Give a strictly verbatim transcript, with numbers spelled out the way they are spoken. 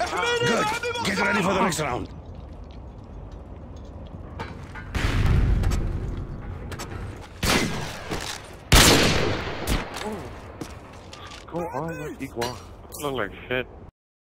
Good. Get ready for the next round. Go on, like equal. Look like shit.